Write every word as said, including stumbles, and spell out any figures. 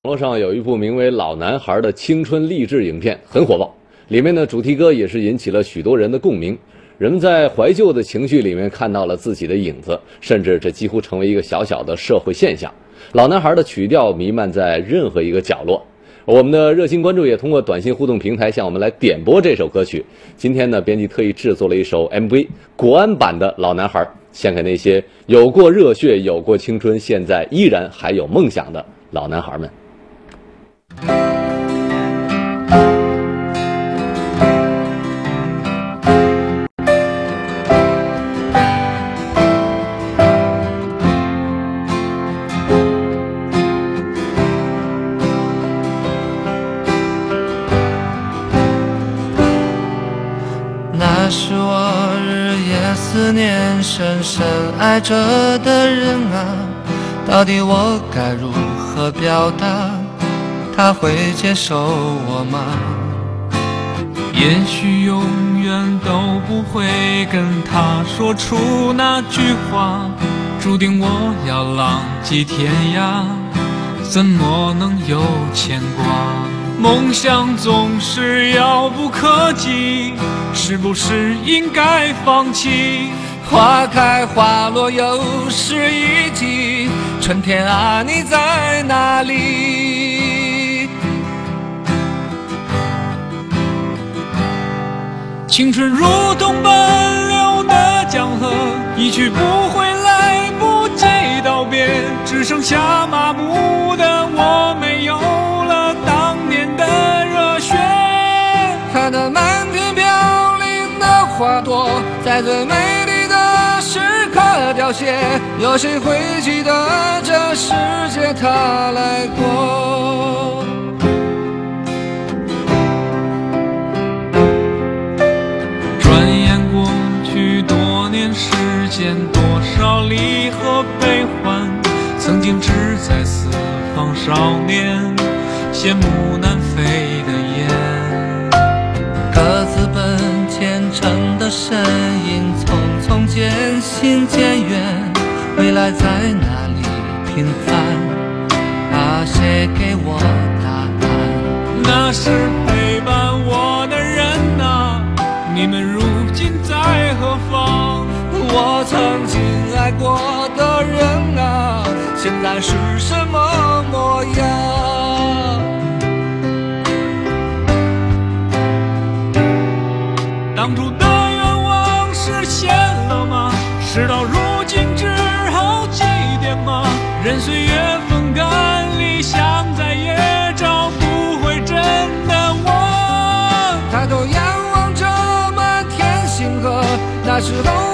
网络上有一部名为《老男孩》的青春励志影片很火爆，里面的主题歌也是引起了许多人的共鸣。人们在怀旧的情绪里面看到了自己的影子，甚至这几乎成为一个小小的社会现象。老男孩的曲调弥漫在任何一个角落。我们的热心关注也通过短信互动平台向我们来点播这首歌曲。今天呢，编辑特意制作了一首 M V， 国安版的《老男孩》，献给那些有过热血、有过青春，现在依然还有梦想的老男孩们。 那是我日夜思念、深深爱着的人啊，到底我该如何表达？他会接受我吗？ 也许永远都不会跟他说出那句话，注定我要浪迹天涯，怎么能有牵挂？梦想总是遥不可及，是不是应该放弃？ 花开花落又是一季，春天啊，你在哪里？ 青春如同奔流的江河，一去不回，来不及道别，只剩下麻木的我，没有了当年的热血。 看那满天飘零的花朵，在最美丽的时刻凋谢，有谁会记得这世界它来过？ 多年时间，多少离合悲欢，曾经志在四方少年，羡慕南飞的雁。 各自奔前程的身影，匆匆渐行渐远，未来在哪里平凡？啊，谁给我答案？ 那是陪伴我的人啊，你们如今在何方？ 我曾经爱过的人啊，现在是什么模样？ 当初的愿望实现了吗？事到如今只好祭奠吗？任岁月风干，理想再也找不回真的我。 抬头仰望着满天星河，那时候